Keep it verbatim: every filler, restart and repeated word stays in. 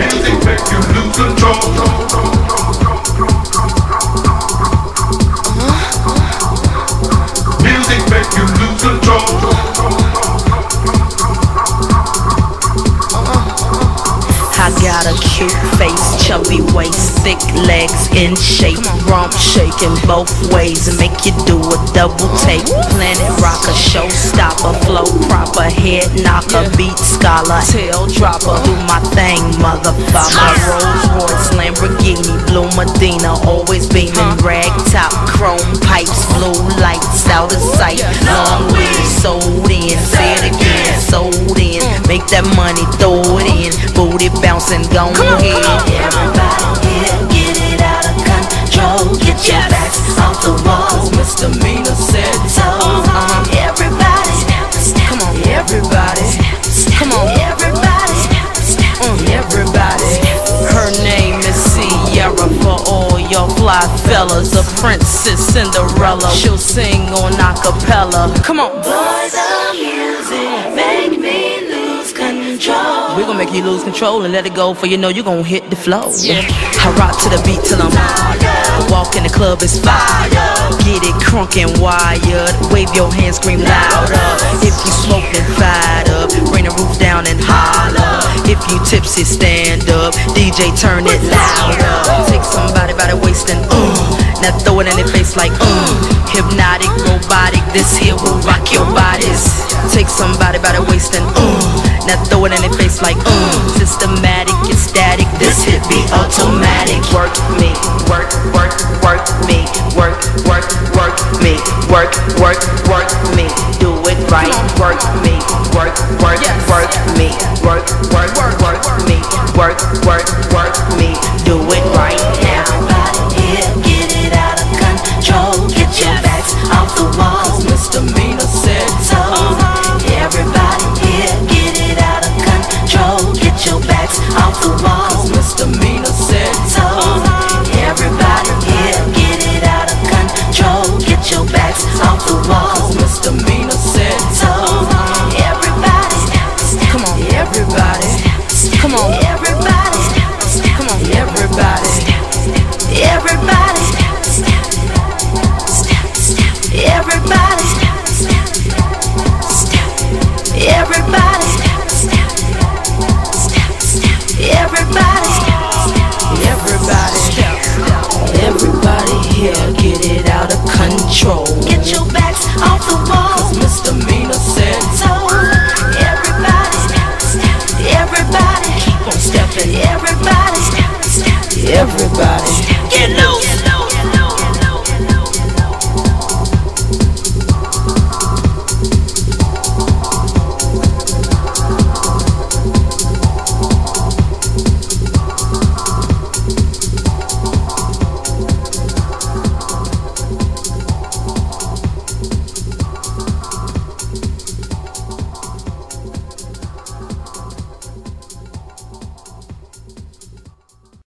Music make you lose control. Music make you lose control. I got a cute face, chubby waist, thick legs in shape, rump shaking both ways and make you do a double take. Planet rocker, showstopper, flow proper, head knocker, beat scholar, tail dropper. Do my thing, motherfucker. Rolls Royce, Lamborghini, blue Medina, always beaming, rag top, chrome pipes, blue lights out of sight. Long way sold in, say it again, sold in. Make that money, throw it in, booty bouncing, go ahead. Everybody here, get it out of control. Get your backs off the walls. Misdemeanor said so. Uh-huh. Everybody, Come on, everybody, come on, everybody, mm. everybody. Her name is Sierra for all your fly fellas. A princess Cinderella, she'll sing on acapella. Come on. Boys of music make me lose control. We gon' make you lose control and let it go, for you know you gon' hit the flow. Yeah. I rock to the beat till I'm I walk in the club, it's fire. Get it crunk and wired. Wave your hands, scream louder. If you smoke, then fired up. Bring the roof down and holler. If you tipsy, stand up. D J, turn it louder. Take somebody by the waist and uh, now throw it in their face like uh. Hypnotic, robotic, this here will rock your bodies. Take somebody by the waist and uh, now throw it in their face like uh. Systematic, it's static, this hit be automatic. Work me, work, work, work me, work, work, work me, work, work, work me, do it right. Work me, work, work, work me, work, work, work me, work, work, work me, do it right now. Everybody here, get it out of control. Get your backs off the walls. Misdemeanor said so. Everybody here, get it out of control. Get your backs off the walls. Misdemeanor said so. Everybody here, get it out of control. Get your backs off the walls. Misdemeanor said so. Everybody, Come on, everybody, come on, everybody, come on, everybody, everybody, everybody, everybody, everybody, everybody, everybody here, get it out of control. Get your backs off the walls. Misdemeanor said so. Everybody, everybody, keep on stepping. Everybody, everybody.